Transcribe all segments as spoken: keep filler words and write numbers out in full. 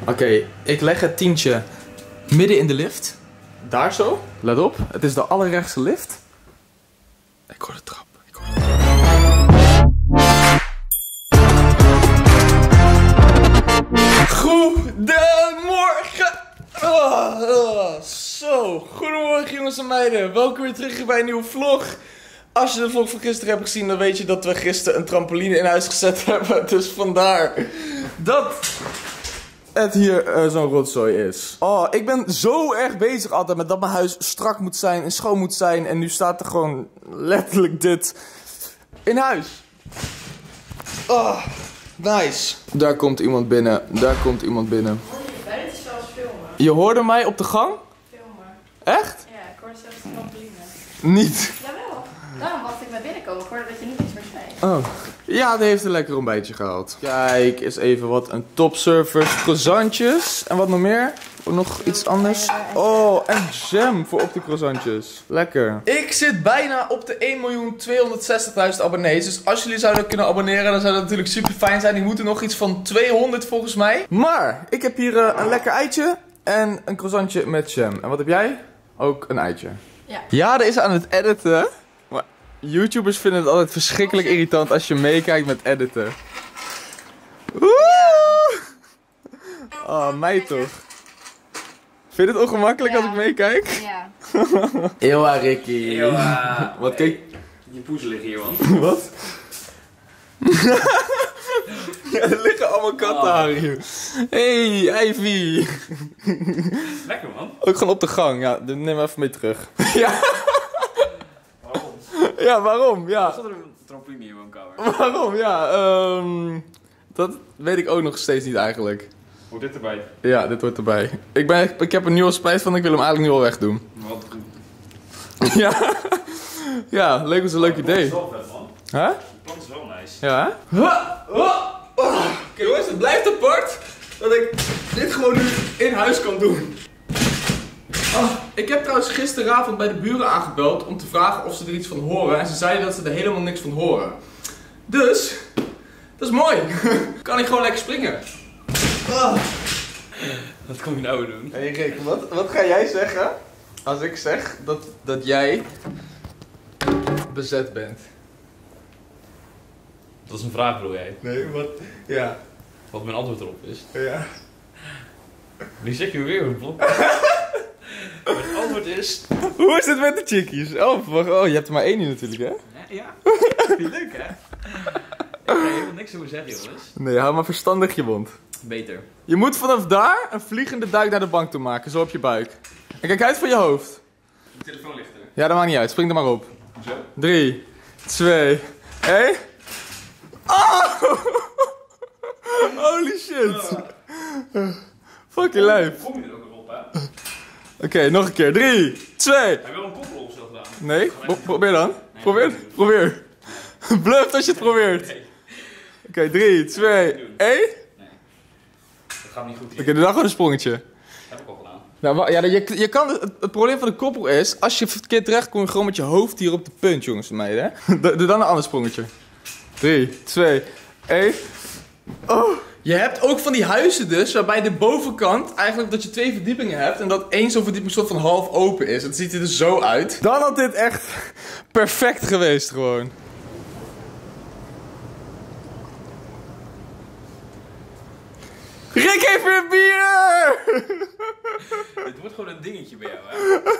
Oké, okay, ik leg het tientje midden in de lift. Daar zo. Let op, het is de allerrechtste lift. Ik hoor de trap. Ik hoor de trap. Goedemorgen! Oh, oh, zo, goedemorgen jongens en meiden. Welkom weer terug bij een nieuwe vlog. Als je de vlog van gisteren hebt gezien, dan weet je dat we gisteren een trampoline in huis gezet hebben. Dus vandaar dat het hier uh, zo'n rotzooi is. Oh, ik ben zo erg bezig altijd met dat mijn huis strak moet zijn en schoon moet zijn. En nu staat er gewoon letterlijk dit in huis. Oh, nice. Daar komt iemand binnen, daar komt iemand binnen. Dit is zelfs filmen. Je hoorde mij op de gang? Filmen. Echt? Ja, ik hoorde zelfs de trampoline. Niet. Jawel. Daarom wacht ik naar binnen komen. Ik hoorde dat je niet iets meer zei. Oh. Ja, die heeft een lekker ontbijtje gehaald. Kijk, eens even wat een topservice. Croissantjes. En wat nog meer? Ook nog iets anders. Oh, en jam voor op de croissantjes. Lekker. Ik zit bijna op de één miljoen tweehonderdzestigduizend abonnees. Dus als jullie zouden kunnen abonneren, dan zou dat natuurlijk super fijn zijn. Die moeten nog iets van tweehonderd volgens mij. Maar, ik heb hier uh, een lekker eitje. En een croissantje met jam. En wat heb jij? Ook een eitje. Ja. Ja, dat is aan het editen. Maar YouTubers vinden het altijd verschrikkelijk irritant als je meekijkt met editen. Woe! Oh, mij toch. Vind je het ongemakkelijk ja. als ik meekijk? Ja. Ewa, Ricky. Ewa. Wat kijk? Je poezen liggen hier, man. Wat? Ja, er liggen allemaal kattenharen hier. Hey, Ivy. Lekker, man. Ook gewoon op de gang. Ja, neem maar even mee terug. Ja. Waarom? Ja, waarom? Ja. Zat er een trampoline in je woonkamer? Waarom? Ja, um, dat weet ik ook nog steeds niet eigenlijk. Hoort dit erbij? Ja, dit hoort erbij. Ik, ben, ik heb er nu al spijt van, ik wil hem eigenlijk nu al wegdoen. Wat? Ja. Ja, leuk was een leuk idee. Het plant is wel vet, man. Huh? Het plant is wel nice. Ja? Oké jongens, het blijft apart dat ik dit gewoon nu in huis kan doen. Oh, ik heb trouwens gisteravond bij de buren aangebeld om te vragen of ze er iets van horen. En ze zeiden dat ze er helemaal niks van horen. Dus, dat is mooi. Kan ik gewoon lekker springen. Oh. Wat kom je nou doen? Hé hey Rick, wat, wat ga jij zeggen als ik zeg dat, dat jij bezet bent? Dat is een vraag, bedoel jij? Nee, wat? Ja. Wat mijn antwoord erop is. Ja. Nu zeg je weer een blok. Het antwoord is... Hoe is het met de chickies? Oh, wacht, oh, je hebt er maar één nu natuurlijk, hè? Ja, ja. Vind je leuk, hè? Ik ga helemaal niks over zeggen, jongens. Nee, hou maar verstandig je mond. Beter. Je moet vanaf daar een vliegende duik naar de bank toe maken, zo op je buik. En kijk uit voor je hoofd. De telefoon ligt er. Ja, dat maakt niet uit, spring er maar op. Zo? Drie, twee, één. Oh! Holy shit. Uh. Fucking lijf. Kom je er ook nog op, hè? Oké, okay, nog een keer. Drie, twee. Heb je wel een koprol of zo gedaan? Nee, Pro probeer dan. Nee, probeer, probeer. Bluff als je het probeert. Oké, okay, drie, twee, één. Dat gaat niet goed hier. Oké, okay, doe dan gewoon een sprongetje. Dat heb ik al gedaan. Nou, ja, je, je kan, het, het probleem van de koppel is, als je verkeerd terecht komt, gewoon met je hoofd hier op de punt, jongens en meiden. Doe, doe dan een ander sprongetje. drie, twee, één. Oh. Je hebt ook van die huizen dus, waarbij de bovenkant eigenlijk dat je twee verdiepingen hebt en dat één zo'n verdieping soort van half open is. Het ziet er dus zo uit. Dan had dit echt perfect geweest gewoon. Rick heeft weer bier! Het wordt gewoon een dingetje bij jou, hè?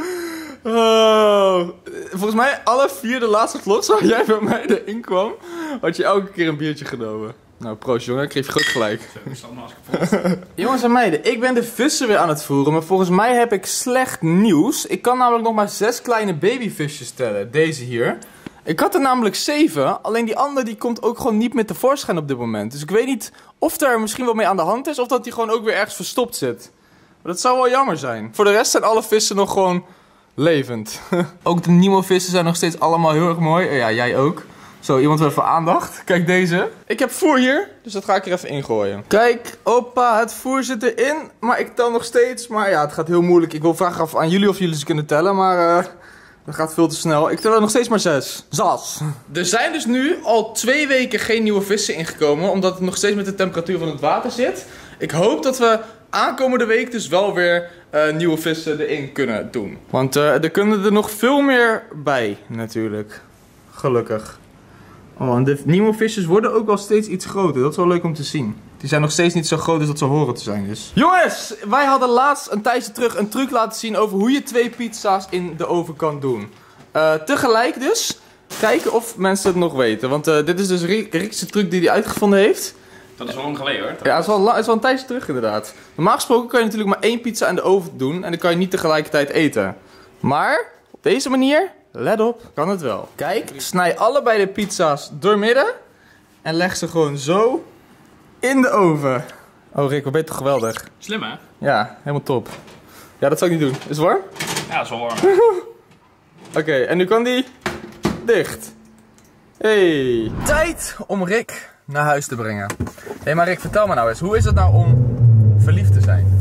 Oh. Volgens mij alle vier de laatste vlogs waar jij bij mij erin kwam, had je elke keer een biertje genomen. Nou, proost jongen, ik kreeg je goed gelijk. Jongens en meiden, ik ben de vissen weer aan het voeren, maar volgens mij heb ik slecht nieuws. Ik kan namelijk nog maar zes kleine babyvisjes tellen, deze hier. Ik had er namelijk zeven, alleen die andere die komt ook gewoon niet meer tevoorschijn op dit moment. Dus ik weet niet of daar misschien wat mee aan de hand is, of dat die gewoon ook weer ergens verstopt zit. Maar dat zou wel jammer zijn. Voor de rest zijn alle vissen nog gewoon levend. Ook de nieuwe vissen zijn nog steeds allemaal heel erg mooi. Oh ja, jij ook. Zo, iemand wil even aandacht. Kijk deze. Ik heb voer hier, dus dat ga ik er even ingooien. Kijk, opa, het voer zit erin. Maar ik tel nog steeds. Maar ja, het gaat heel moeilijk. Ik wil vragen af aan jullie of jullie ze kunnen tellen. Maar uh, dat gaat veel te snel. Ik tel er nog steeds maar zes. Zas. Er zijn dus nu al twee weken geen nieuwe vissen ingekomen. Omdat het nog steeds met de temperatuur van het water zit. Ik hoop dat we aankomende week dus wel weer uh, nieuwe vissen erin kunnen doen. Want uh, er kunnen er nog veel meer bij, natuurlijk. Gelukkig. Oh, en de nieuwe visjes worden ook wel steeds iets groter. Dat is wel leuk om te zien. Die zijn nog steeds niet zo groot als dat ze horen te zijn dus. Jongens, wij hadden laatst een tijdje terug een truc laten zien over hoe je twee pizza's in de oven kan doen. Uh, tegelijk dus. Kijken of mensen het nog weten. Want uh, dit is dus Rick's truc die hij uitgevonden heeft. Dat is wel lang geleden hoor. Ja, het is wel, het is wel een tijdje terug inderdaad. Normaal gesproken kan je natuurlijk maar één pizza in de oven doen. En dan kan je niet tegelijkertijd eten. Maar op deze manier, let op, kan het wel. Kijk, snij allebei de pizza's doormidden. En leg ze gewoon zo in de oven. Oh Rick, wat ben je toch geweldig. Slim hè? Ja, helemaal top. Ja, dat zou ik niet doen. Is het warm? Ja, dat is wel warm. Oké, okay, en nu kan die dicht. Hey. Tijd om Rick naar huis te brengen. Hé, hey, maar Rick, vertel me nou eens. Hoe is het nou om verliefd te zijn?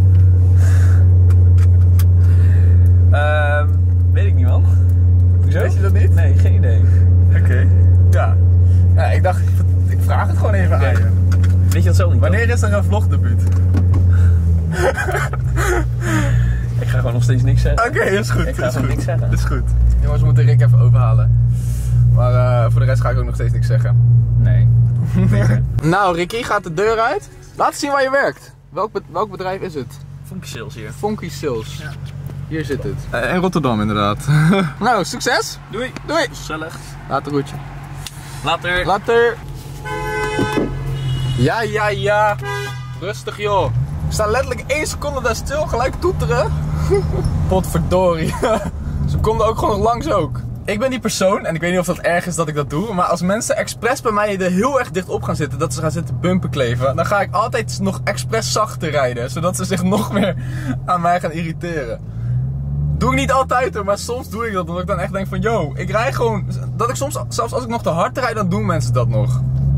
Uh, weet ik niet, man. Hoezo? Weet je dat niet? Nee, geen idee. Oké. Okay. Ja. Ja. Ik dacht, ik vraag het gewoon even okay. aan je. Weet je dat zo niet? Wanneer is er een vlogdebuut? Ik ga gewoon nog steeds niks zeggen. Oké, okay, is goed. Ik ga gewoon niks zeggen. Dat is goed. Jongens, we moeten Rick even overhalen. Maar uh, voor de rest ga ik ook nog steeds niks zeggen. Nee. Nou, Ricky gaat de deur uit. Laat zien waar je werkt. Welk, be welk bedrijf is het? Funky Sales hier. Funky Sales. Ja. Hier zit het. Uh, in Rotterdam inderdaad. Nou, succes. Doei. Doei. Gezellig. Later, groetje. Later. Later. Ja, ja, ja. Rustig joh. Ik sta letterlijk één seconde daar stil, gelijk toeteren. Potverdorie. Ze konden ook gewoon nog langs ook. Ik ben die persoon, en ik weet niet of dat erg is dat ik dat doe, maar als mensen expres bij mij er heel erg dicht op gaan zitten, dat ze gaan zitten bumpen kleven, dan ga ik altijd nog expres zachter rijden, zodat ze zich nog meer aan mij gaan irriteren. Doe ik niet altijd hoor, maar soms doe ik dat, omdat ik dan echt denk van, yo, ik rij gewoon, dat ik soms, zelfs als ik nog te hard rijd, dan doen mensen dat nog.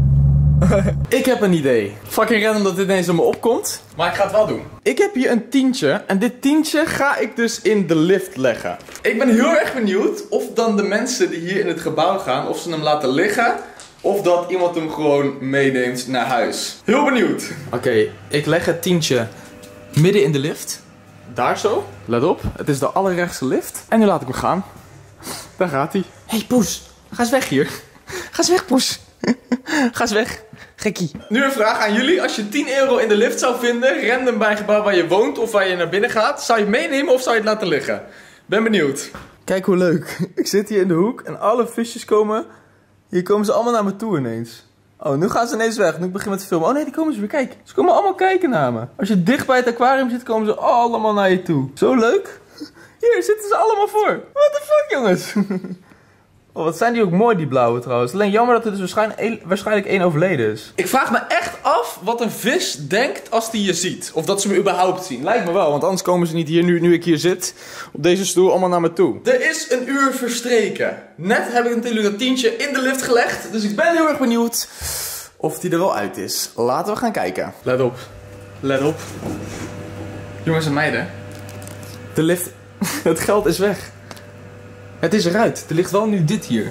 Ik heb een idee. Fucking random dat dit ineens op me opkomt. Maar ik ga het wel doen. Ik heb hier een tientje. En dit tientje ga ik dus in de lift leggen. Ik ben heel erg benieuwd of dan de mensen die hier in het gebouw gaan, of ze hem laten liggen. Of dat iemand hem gewoon meeneemt naar huis. Heel benieuwd. Oké, okay, ik leg het tientje midden in de lift. Daar zo. Let op. Het is de allerrechtste lift. En nu laat ik hem gaan. Daar gaat hij. Hé hey, Poes. Ga eens weg hier. Ga eens weg Poes. Ga eens weg, gekkie. Nu een vraag aan jullie. Als je tien euro in de lift zou vinden, random bij een gebouw waar je woont of waar je naar binnen gaat, zou je het meenemen of zou je het laten liggen? Ben benieuwd. Kijk hoe leuk. Ik zit hier in de hoek en alle visjes komen. Hier komen ze allemaal naar me toe ineens. Oh, nu gaan ze ineens weg. Nu ik begin met te filmen. Oh nee, die komen ze weer kijken. Ze komen allemaal kijken naar me. Als je dicht bij het aquarium zit, komen ze allemaal naar je toe. Zo leuk. Hier zitten ze allemaal voor. What the fuck, jongens. Oh, wat zijn die ook mooi, die blauwe trouwens. Alleen jammer dat er dus waarschijnlijk, waarschijnlijk één overleden is. Ik vraag me echt af wat een vis denkt als die je ziet. Of dat ze me überhaupt zien. Lijkt me wel, want anders komen ze niet hier, nu, nu ik hier zit, op deze stoel, allemaal naar me toe. Er is een uur verstreken. Net heb ik natuurlijk dat tientje in de lift gelegd. Dus ik ben heel erg benieuwd of die er wel uit is. Laten we gaan kijken. Let op. Let op. Jongens en meiden. De lift, het geld is weg. Het is eruit. Er ligt wel nu dit hier.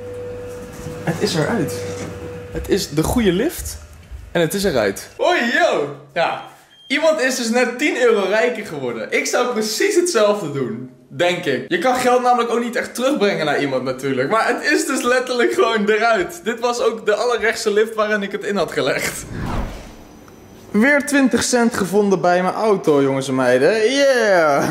Het is eruit. Het is de goede lift. En het is eruit. Hoi, yo! Ja. Iemand is dus net tien euro rijker geworden. Ik zou precies hetzelfde doen. Denk ik. Je kan geld namelijk ook niet echt terugbrengen naar iemand natuurlijk. Maar het is dus letterlijk gewoon eruit. Dit was ook de allerrechtste lift waarin ik het in had gelegd. Weer twintig cent gevonden bij mijn auto, jongens en meiden. Yeah!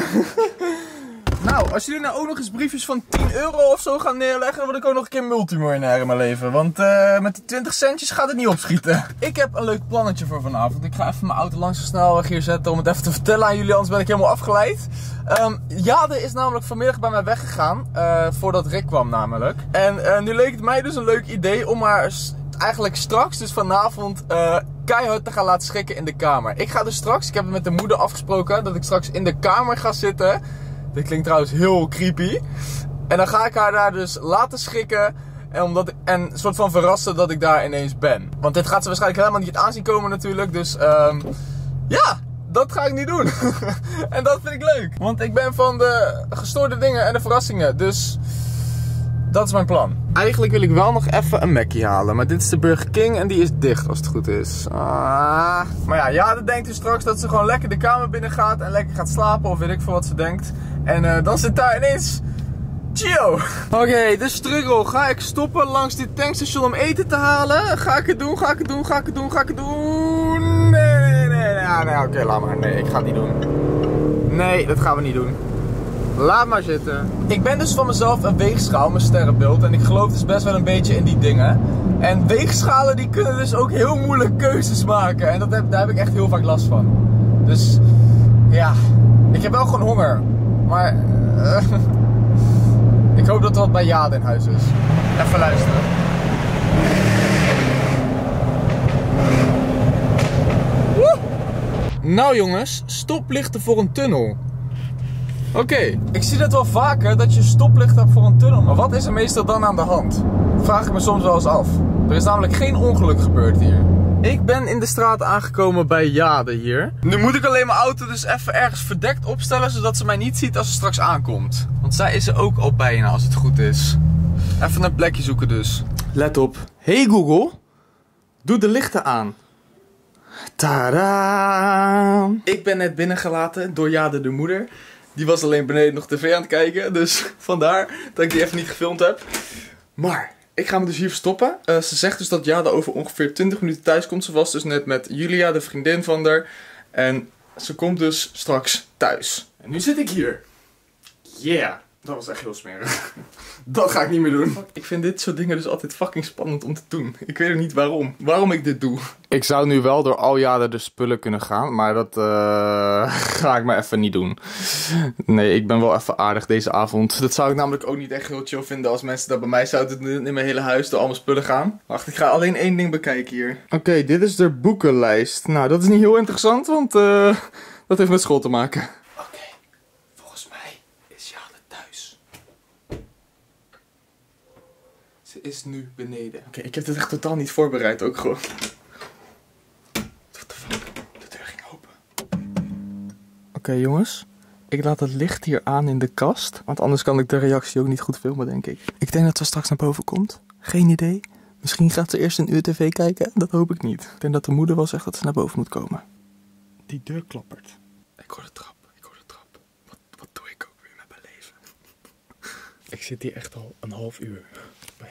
Nou, als jullie nou ook nog eens briefjes van tien euro of zo gaan neerleggen, dan word ik ook nog een keer multimiljonair in mijn leven. Want uh, met die twintig centjes gaat het niet opschieten. Ik heb een leuk plannetje voor vanavond. Ik ga even mijn auto langs de snelweg hier zetten om het even te vertellen aan jullie, anders ben ik helemaal afgeleid. Um, Jade is namelijk vanmiddag bij mij weggegaan, uh, voordat Rick kwam namelijk. En uh, nu leek het mij dus een leuk idee om haar eigenlijk straks, dus vanavond, uh, keihard te gaan laten schrikken in de kamer. Ik ga dus straks, ik heb het met de moeder afgesproken, dat ik straks in de kamer ga zitten. Dit klinkt trouwens heel creepy. En dan ga ik haar daar dus laten schrikken. En, omdat ik, en een soort van verrassen dat ik daar ineens ben. Want dit gaat ze waarschijnlijk helemaal niet aanzien komen natuurlijk. Dus um, ja, dat ga ik niet doen. En dat vind ik leuk. Want ik ben van de gestoorde dingen en de verrassingen. Dus dat is mijn plan. Eigenlijk wil ik wel nog even een Mackie halen. Maar dit is de Burger King en die is dicht als het goed is. Ah. Maar ja, ja, dan denkt u straks dat ze gewoon lekker de kamer binnen gaat en lekker gaat slapen of weet ik veel wat ze denkt. En uh, dan zit daar ineens Gio. Oké, okay, de struggle. Ga ik stoppen langs dit tankstation om eten te halen? Ga ik het doen? Ga ik het doen? Ga ik het doen? Ga ik het doen? Nee, nee, nee, nee. nee Oké, okay, laat maar. Nee, ik ga het niet doen. Nee, dat gaan we niet doen. Laat maar zitten. Ik ben dus van mezelf een weegschaal, mijn sterrenbeeld. En ik geloof dus best wel een beetje in die dingen. En weegschalen die kunnen dus ook heel moeilijk keuzes maken. En dat heb, daar heb ik echt heel vaak last van. Dus ja, ik heb wel gewoon honger. Maar uh, ik hoop dat er wat bij Jade in huis is. Even luisteren. Woe! Nou jongens, stoplichten voor een tunnel. Oké, okay. Ik zie dat wel vaker dat je stoplicht hebt voor een tunnel. Maar wat is er meestal dan aan de hand? Dat vraag ik me soms wel eens af. Er is namelijk geen ongeluk gebeurd hier. Ik ben in de straat aangekomen bij Jade hier. Nu moet ik alleen mijn auto dus even ergens verdekt opstellen, zodat ze mij niet ziet als ze straks aankomt. Want zij is er ook al bijna als het goed is. Even een plekje zoeken dus. Let op. Hey Google, doe de lichten aan. Tadaa! Ik ben net binnengelaten door Jade de moeder. Die was alleen beneden nog tv aan het kijken. Dus vandaar dat ik die even niet gefilmd heb. Maar ik ga me dus hier verstoppen. Uh, ze zegt dus dat Jade over ongeveer twintig minuten thuis komt. Ze was dus net met Julia, de vriendin van haar. En ze komt dus straks thuis. En nu zit ik hier. Yeah. Dat was echt heel smerig. Dat ga ik niet meer doen. Ik vind dit soort dingen dus altijd fucking spannend om te doen. Ik weet ook niet waarom. Waarom ik dit doe. Ik zou nu wel door al Jade de spullen kunnen gaan. Maar dat uh, ga ik maar even niet doen. Nee, ik ben wel even aardig deze avond. Dat zou ik namelijk ook niet echt heel chill vinden als mensen dat bij mij zouden doen in mijn hele huis door al mijn spullen gaan. Wacht, ik ga alleen één ding bekijken hier. Oké, okay, dit is de boekenlijst. Nou, dat is niet heel interessant, want uh, dat heeft met school te maken. Ze is nu beneden. Oké, okay, ik heb dit echt totaal niet voorbereid ook gewoon. What the fuck? De deur ging open. Oké okay, jongens. Ik laat het licht hier aan in de kast. Want anders kan ik de reactie ook niet goed filmen, denk ik. Ik denk dat ze straks naar boven komt. Geen idee. Misschien gaat ze eerst een uur tv kijken. Dat hoop ik niet. Ik denk dat de moeder wel zegt dat ze naar boven moet komen. Die deur klappert. Ik hoor de trap. Ik hoor de trap. Wat, wat doe ik ook weer met mijn leven? Ik zit hier echt al een half uur. Bijna.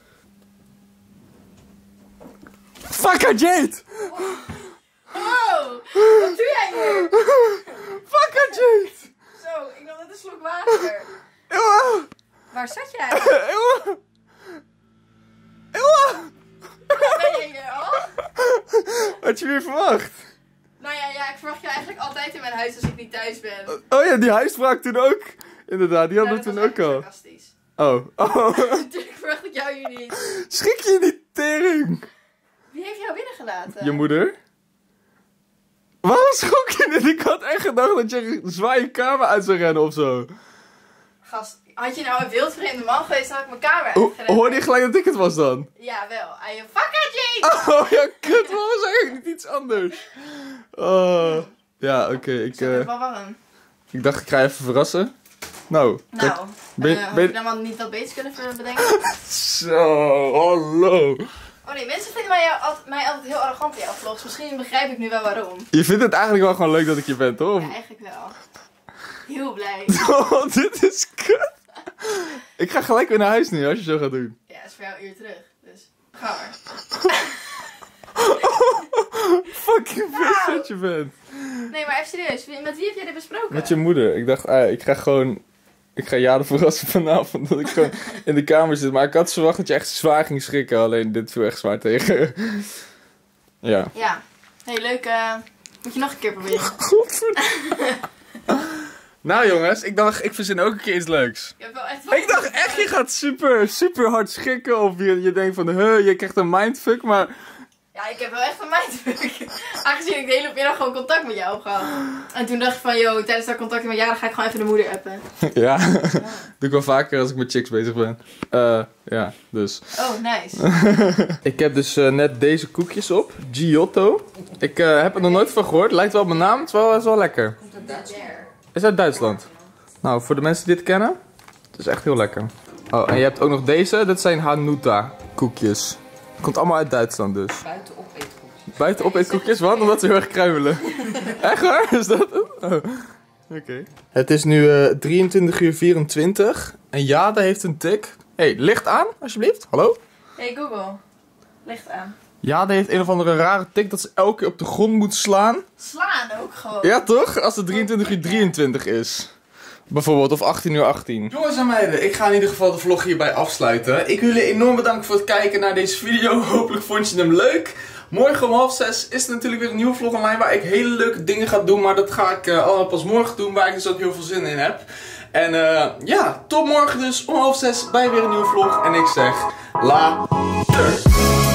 Fuck Jade! Oh, wat doe jij hier? Fuck Jade! Zo, ik nam net een slok water. Ewa! Waar zat jij? Ewa! Ewa! Ben jij hier al? Had je weer verwacht? Nou ja, ja, ik verwacht je eigenlijk altijd in mijn huis als ik niet thuis ben. Oh ja, die huisvraag toen ook. Inderdaad, die hadden we toen ook al. Sarcastisch. Oh, oh. Natuurlijk verwacht ik jou hier niet. Schrik je niet, tering? Wie heeft jou binnengelaten? Je moeder? Waarom schrok je dit? Ik had echt gedacht dat je zwaar je kamer uit zou rennen of zo. Gast, had je nou een wildvreemde man geweest, dan had ik mijn kamer Ho uitgerend. Hoorde je gelijk dat ik het was dan? Ja, wel. En je fuck Jade! Oh ja, kut, waarom was eigenlijk niet iets anders? Oh, ja, oké. Okay, ik, uh, wel warm. ik dacht, ik ga je even verrassen. Nou, nou kijk, ben, uh, had ben... je dan wel niet wat beters kunnen bedenken? Zo, hallo. Oh nee, mensen vinden mij, altijd, mij altijd heel arrogant in jouw vlogs. Misschien begrijp ik nu wel waarom. Je vindt het eigenlijk wel gewoon leuk dat ik je ben, toch? Ja, eigenlijk wel. Heel blij. Oh, dit is kut. Ik ga gelijk weer naar huis nu, als je zo gaat doen. Ja, dat is voor jou een uur terug. Dus, ga maar. Fucking vis dat je bent. Nee, maar even serieus. Met wie heb jij dit besproken? Met je moeder. Ik dacht, ah, ik ga gewoon... Ik ga Jade verrassen vanavond dat ik gewoon in de kamer zit. Maar ik had verwacht dat je echt zwaar ging schrikken. Alleen dit viel echt zwaar tegen. Ja. Ja. Hey, leuk. Uh, moet je nog een keer proberen. Godverdomme. Nou jongens, ik dacht, ik verzin ook een keer iets leuks. Je hebt wel echt ik dacht echt, je gaat super, super hard schrikken. Of je, je denkt van, huh, je krijgt een mindfuck. Maar... Ja, ik heb wel echt een mindfuck. Aangezien ik de hele middag gewoon contact met jou heb gehad. En toen dacht ik van, yo, tijdens dat contact met jou, dan ga ik gewoon even de moeder appen. Ja, ja. Doe ik wel vaker als ik met chicks bezig ben. Uh, ja, dus. Oh, nice. Ik heb dus uh, net deze koekjes op. Giotto. Ik uh, heb er nog nooit van gehoord. Lijkt wel op mijn naam, het is wel, het is wel lekker. Komt uit Duitsland. Is uit Duitsland. Nou, voor de mensen die dit kennen, het is echt heel lekker. Oh, en je hebt ook nog deze. Dat zijn Hanuta koekjes. Komt allemaal uit Duitsland dus. Buiten op eetkoekjes. Buiten op eetkoekjes? Wat? Omdat ze heel erg kruimelen. Echt waar? Is dat het? Oh. Oké. Okay. Het is nu uh, drieëntwintig uur vierentwintig. En Jade heeft een tik. Hé, hey, licht aan alsjeblieft. Hallo? Hey Google, licht aan. Jade heeft een of andere rare tik dat ze elke keer op de grond moet slaan. Slaan ook gewoon. Ja toch? Als het drieëntwintig uur drieëntwintig is. Bijvoorbeeld, of achttien uur achttien. Jongens en meiden, ik ga in ieder geval de vlog hierbij afsluiten. Ik wil jullie enorm bedanken voor het kijken naar deze video. Hopelijk vond je hem leuk. Morgen om half zes is er natuurlijk weer een nieuwe vlog online waar ik hele leuke dingen ga doen. Maar dat ga ik uh, allemaal pas morgen doen, waar ik dus ook heel veel zin in heb. En uh, ja, tot morgen dus om half zes bij weer een nieuwe vlog. En ik zeg, later.